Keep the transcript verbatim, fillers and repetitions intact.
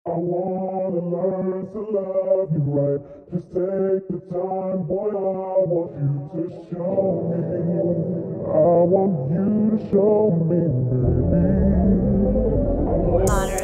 I wanna learn to love you right. Just take the time, boy, I want you to show me. I want you to show me, baby. Madara